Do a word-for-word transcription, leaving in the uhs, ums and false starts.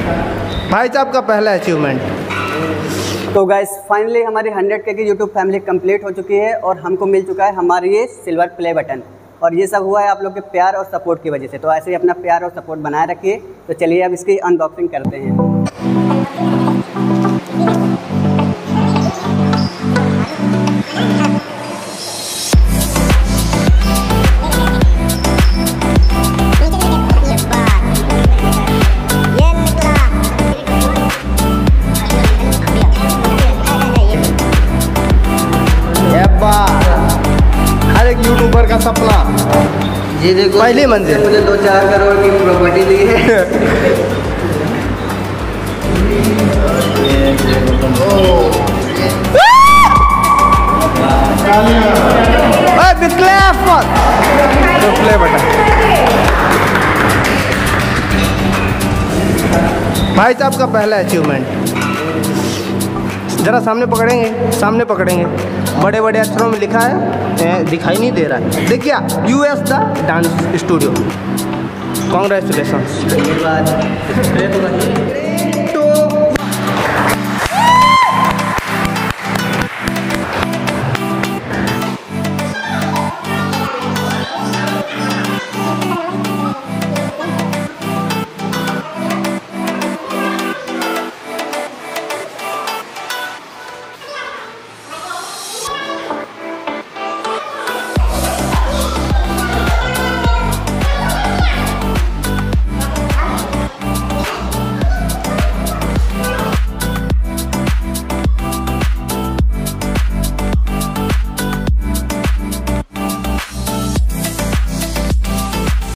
भाई साहब का पहला अचीवमेंट। तो गाइस फाइनली हमारी हंड्रेड के की यूट्यूब फैमिली कंप्लीट हो चुकी है और हमको मिल चुका है हमारी ये सिल्वर प्ले बटन। और ये सब हुआ है आप लोग के प्यार और सपोर्ट की वजह से। तो ऐसे ही अपना प्यार और सपोर्ट बनाए रखिए। तो चलिए अब इसकी अनबॉक्सिंग करते हैं। हर एक यूट्यूबर का सपना। जी देखो पहली मंजिल मुझे दो चार करोड़ की प्रॉपर्टी दी है। Play button. भाई साहब का पहला अचीवमेंट। जरा सामने पकड़ेंगे, सामने पकड़ेंगे। बड़े बड़े अक्षरों में लिखा है, दिखाई नहीं दे रहा है। देखिए यू एस द डांस स्टूडियो। कॉन्ग्रेचुलेशन।